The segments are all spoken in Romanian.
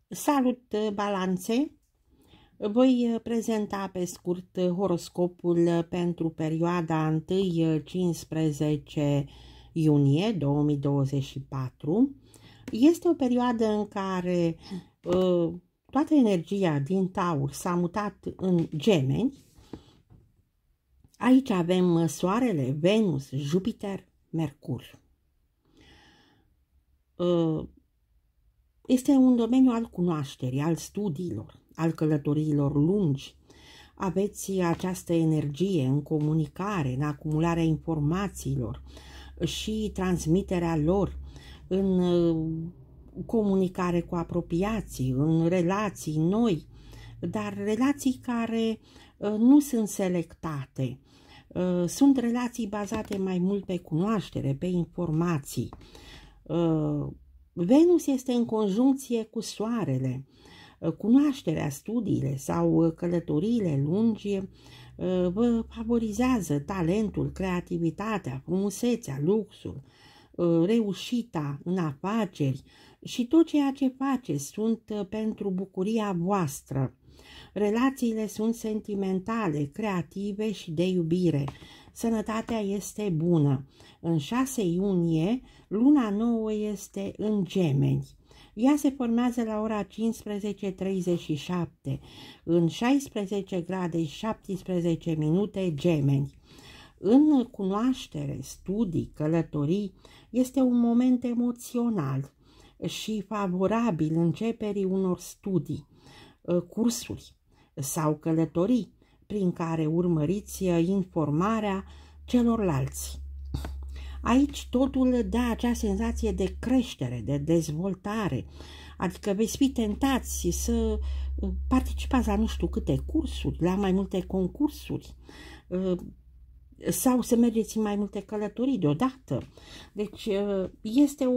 Salut, balanțe! Voi prezenta pe scurt horoscopul pentru perioada 1-15 iunie 2024. Este o perioadă în care toată energia din Taur s-a mutat în Gemeni. Aici avem Soarele, Venus, Jupiter, Mercur. Este un domeniu al cunoașterii, al studiilor, al călătoriilor lungi. Aveți această energie în comunicare, în acumularea informațiilor și transmiterea lor, în comunicare cu apropiații, în relații noi, dar relații care nu sunt selectate. Sunt relații bazate mai mult pe cunoaștere, pe informații. Venus este în conjuncție cu Soarele. Cunoașterea, studiile sau călătoriile lungi vă favorizează talentul, creativitatea, frumusețea, luxul, reușita în afaceri și tot ceea ce faceți sunt pentru bucuria voastră. Relațiile sunt sentimentale, creative și de iubire. Sănătatea este bună. În 6 iunie, luna nouă este în Gemeni. Ea se formează la ora 15:37, în 16 grade 17 minute Gemeni. În cunoaștere, studii, călătorii, este un moment emoțional și favorabil începerii unor studii, cursuri sau călătorii prin care urmăriți informarea celorlalți. Aici totul dă acea senzație de creștere, de dezvoltare, adică veți fi tentați să participați la nu știu câte cursuri, la mai multe concursuri sau să mergeți în mai multe călătorii deodată. Deci este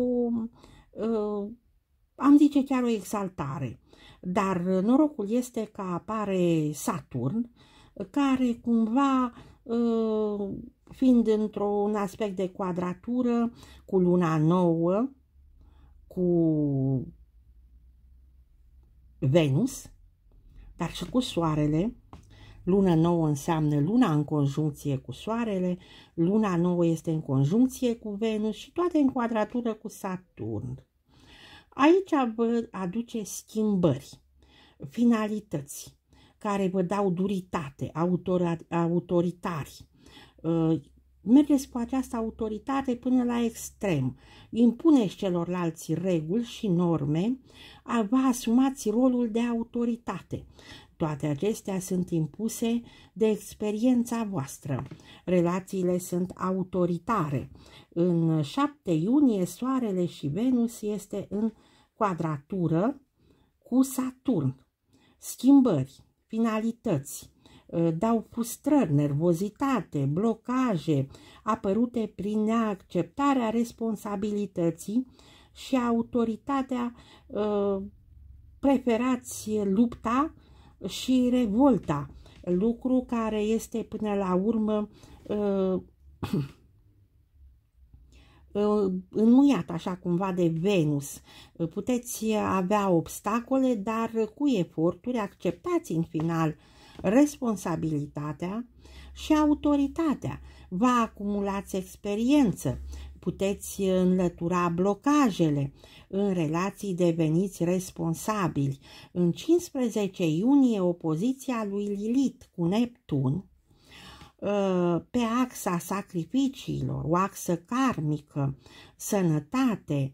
am zice chiar o exaltare, dar norocul este că apare Saturn, care cumva, fiind într-un aspect de quadratură cu luna nouă, cu Venus, dar și cu Soarele. Luna nouă înseamnă luna în conjuncție cu Soarele, luna nouă este în conjuncție cu Venus și toate în quadratură cu Saturn. Aici vă aduce schimbări, finalități, care vă dau duritate, autoritari. Mergeți cu această autoritate până la extrem. Impuneți celorlalți reguli și norme, vă asumați rolul de autoritate. Toate acestea sunt impuse de experiența voastră. Relațiile sunt autoritare. În 7 iunie, Soarele și Venus este în quadratură cu Saturn. Schimbări, finalități, dau frustrări, nervozitate, blocaje apărute prin neacceptarea responsabilității și autoritatea. Preferați lupta și revolta, lucru care este până la urmă înmuiat așa cumva de Venus. Puteți avea obstacole, dar cu eforturi acceptați în final responsabilitatea și autoritatea. Vă acumulați experiență, puteți înlătura blocajele, în relații deveniți responsabili. În 15 iunie, opoziția lui Lilith cu Neptun, pe axa sacrificiilor, o axă karmică, sănătate,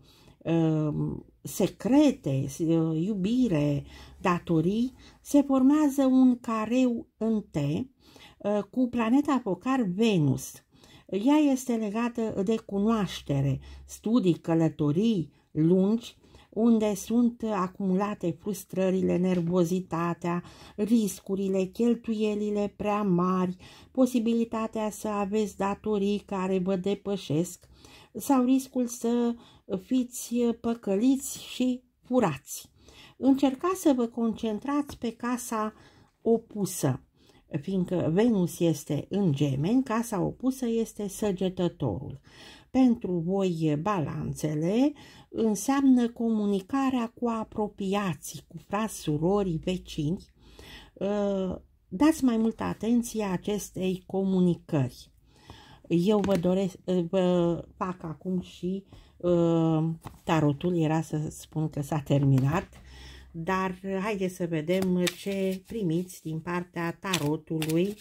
secrete, iubire, datorii, se formează un careu în T cu planeta focar Venus. Ea este legată de cunoaștere, studii, călătorii lungi, unde sunt acumulate frustrările, nervozitatea, riscurile, cheltuielile prea mari, posibilitatea să aveți datorii care vă depășesc sau riscul să fiți păcăliți și furați. Încercați să vă concentrați pe casa opusă, fiindcă Venus este în Gemeni, casa opusă este Săgetătorul. pentru voi balanțele înseamnă comunicarea cu apropiații, cu frați, surori, vecini. Dați mai multă atenție acestei comunicări. Eu vă fac acum și tarotul, era să spun că s-a terminat, dar haideți să vedem ce primiți din partea tarotului.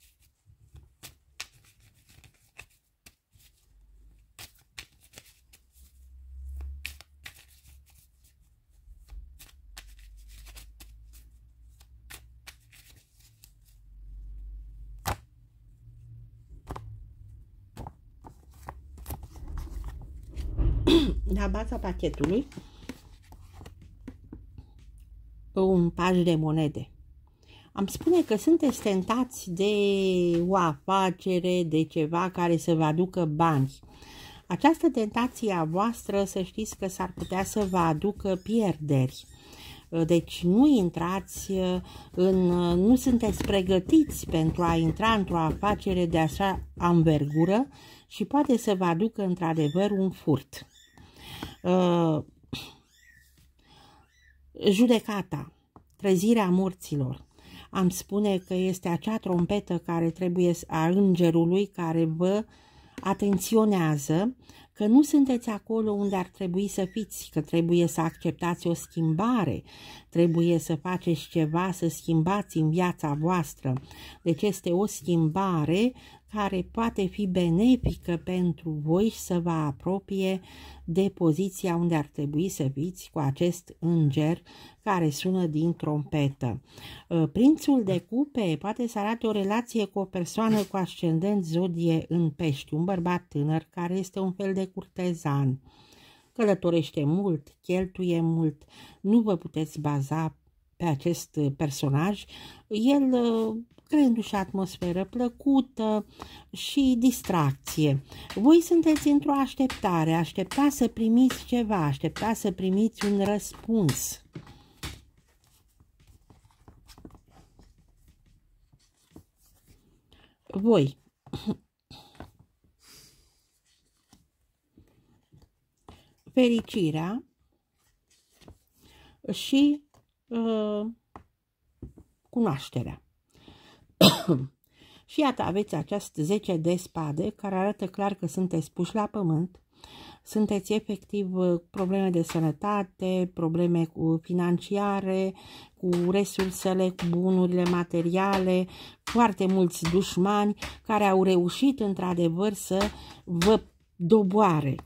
La baza pachetului, un paj de monede. Am spune că sunteți tentați de o afacere, de ceva care să vă aducă bani. Această tentație a voastră, să știți că s-ar putea să vă aducă pierderi. Deci nu intrați nu sunteți pregătiți pentru a intra într-o afacere de așa anvergură și poate să vă aducă într-adevăr un furt. Judecata, trezirea morților. Am spune că este acea trompetă care trebuie a îngerului care vă atenționează că nu sunteți acolo unde ar trebui să fiți, că trebuie să acceptați o schimbare, trebuie să faceți ceva, să schimbați în viața voastră. Deci este o schimbare care poate fi benefică pentru voi și să vă apropie de poziția unde ar trebui să fiți cu acest înger care sună din trompetă. Prințul de cupe poate să arate o relație cu o persoană cu ascendent zodie în Pești, un bărbat tânăr care este un fel de curtezan. Călătorește mult, cheltuie mult, nu vă puteți baza pe acest personaj. El creându-și atmosferă plăcută și distracție. Voi sunteți într-o așteptare, așteptați să primiți ceva, așteptați să primiți un răspuns. Voi. Fericirea și cunoașterea. Și iată, aveți această 10 de spade care arată clar că sunteți puși la pământ, sunteți efectiv probleme de sănătate, probleme financiare, cu resursele, cu bunurile materiale, foarte mulți dușmani care au reușit într-adevăr să vă doboare.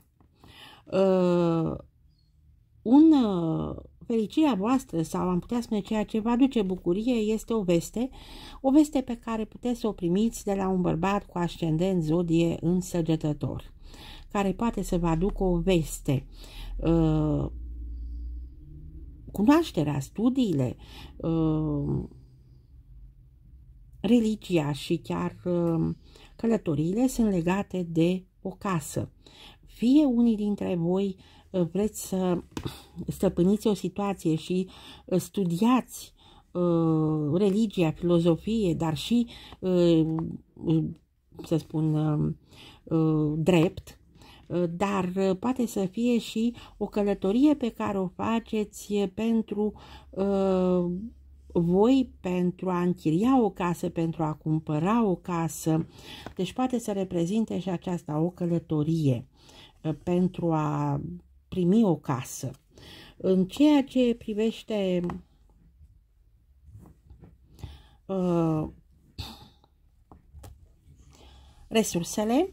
Fericirea voastră, sau am putea spune ceea ce vă aduce bucurie, este o veste pe care puteți să o primiți de la un bărbat cu ascendent zodie în Săgetător, care poate să vă aducă o veste. Cunoașterea, studiile, religia și chiar călătoriile sunt legate de o casă. Fie unii dintre voi vreți să stăpâniți o situație și studiați religia, filozofie, dar și, să spun, drept, dar poate să fie și o călătorie pe care o faceți pentru voi, pentru a închiria o casă, pentru a cumpăra o casă. Deci poate să reprezinte și aceasta o călătorie pentru a primi o casă. În ceea ce privește resursele,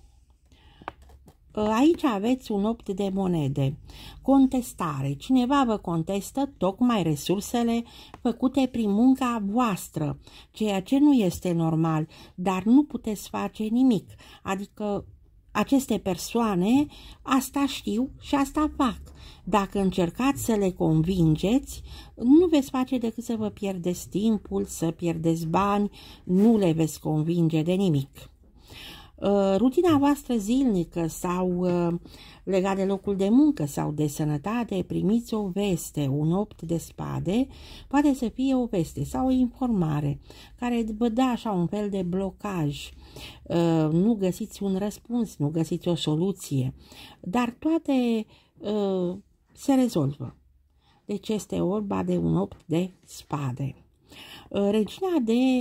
aici aveți un 8 de monede. Contestare. Cineva vă contestă tocmai resursele făcute prin munca voastră, ceea ce nu este normal, dar nu puteți face nimic. Adică aceste persoane asta știu și asta fac. Dacă încercați să le convingeți, nu veți face decât să vă pierdeți timpul, să pierdeți bani, nu le veți convinge de nimic. Rutina voastră zilnică sau legat de locul de muncă sau de sănătate, primiți o veste, un 8 de spade, poate să fie o veste sau o informare care vă dă așa un fel de blocaj. Nu găsiți un răspuns, nu găsiți o soluție, dar toate se rezolvă. Deci este vorba de un 8 de spade. Regina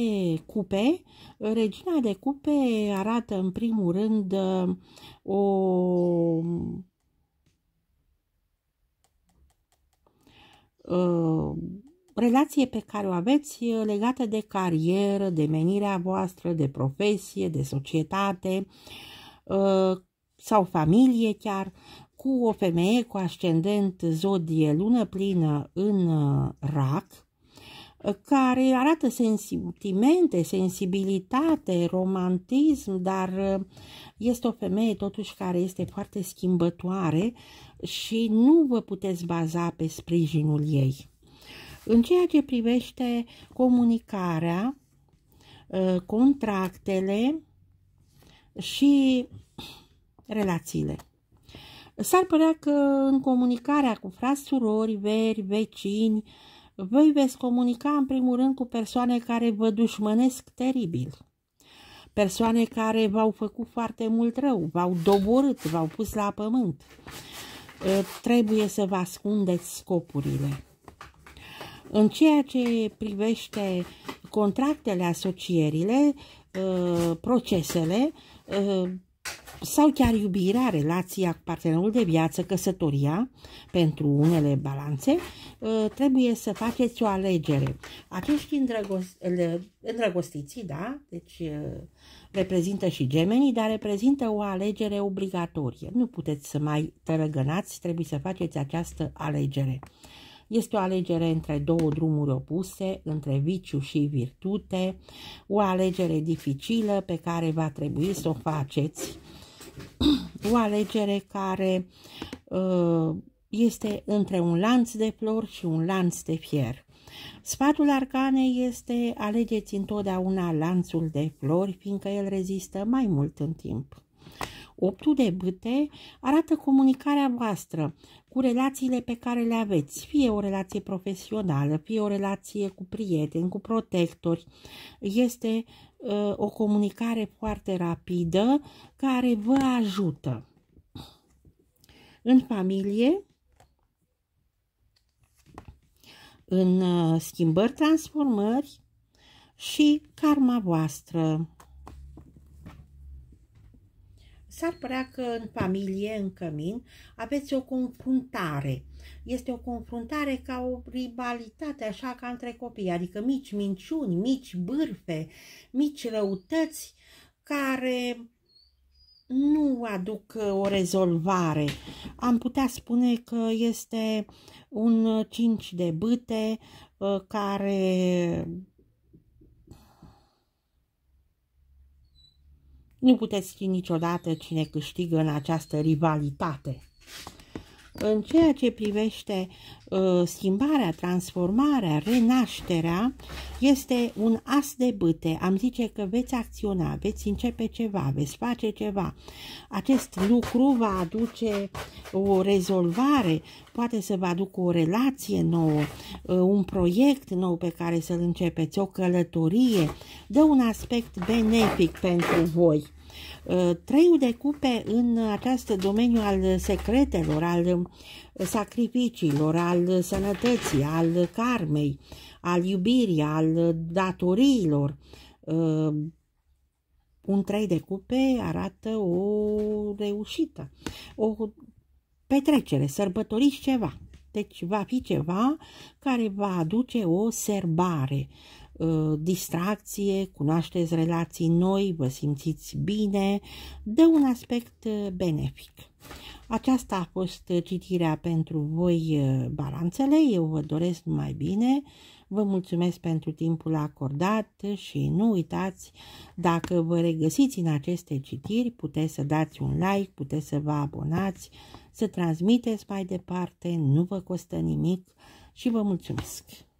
de cupe arată în primul rând o relație pe care o aveți legată de carieră, de menirea voastră, de profesie, de societate sau familie chiar, cu o femeie cu ascendent zodie lună plină în Rac, care arată sentimente, sensibilitate, romantism, dar este o femeie totuși care este foarte schimbătoare și nu vă puteți baza pe sprijinul ei. În ceea ce privește comunicarea, contractele și relațiile, s-ar părea că în comunicarea cu frați, surori, veri, vecini, voi veți comunica în primul rând cu persoane care vă dușmănesc teribil, persoane care v-au făcut foarte mult rău, v-au doborât, v-au pus la pământ. Trebuie să vă ascundeți scopurile. În ceea ce privește contractele, asocierile, procesele sau chiar iubirea, relația cu partenerul de viață, căsătoria, pentru unele balanțe, trebuie să faceți o alegere. Acești îndrăgostiții, da, deci reprezintă și gemenii, dar reprezintă o alegere obligatorie. Nu puteți să mai tărăgănați, trebuie să faceți această alegere. Este o alegere între două drumuri opuse, între viciu și virtute, o alegere dificilă pe care va trebui să o faceți, o alegere care este între un lanț de flori și un lanț de fier. Sfatul arcanei este: alegeți întotdeauna lanțul de flori, fiindcă el rezistă mai mult în timp. 8 de bâte arată comunicarea voastră cu relațiile pe care le aveți, fie o relație profesională, fie o relație cu prieteni, cu protectori. Este o comunicare foarte rapidă care vă ajută. În familie, în schimbări, transformări și karma voastră. S-ar părea că în familie, în cămin, aveți o confruntare. Este o confruntare ca o rivalitate, așa ca între copii, adică mici minciuni, mici bârfe, mici răutăți care nu aduc o rezolvare. Am putea spune că este un 5 de bâte care nu puteți ști niciodată cine câștigă în această rivalitate. În ceea ce privește schimbarea, transformarea, renașterea, este un as de bâte. Am zice că veți acționa, veți începe ceva, veți face ceva. Acest lucru va aduce o rezolvare, poate să vă aducă o relație nouă, un proiect nou pe care să-l începeți, o călătorie, dă un aspect benefic pentru voi. 3 de cupe în acest domeniu al secretelor, al sacrificiilor, al sănătății, al karmei, al iubirii, al datoriilor. Un 3 de cupe arată o reușită, o petrecere, sărbătoriți ceva. Deci va fi ceva care va aduce o serbare, distracție, cunoașteți relații noi, vă simțiți bine, dă un aspect benefic. Aceasta a fost citirea pentru voi, balanțele. Eu vă doresc numai bine, vă mulțumesc pentru timpul acordat și nu uitați, dacă vă regăsiți în aceste citiri, puteți să dați un like, puteți să vă abonați, să transmiteți mai departe, nu vă costă nimic și vă mulțumesc!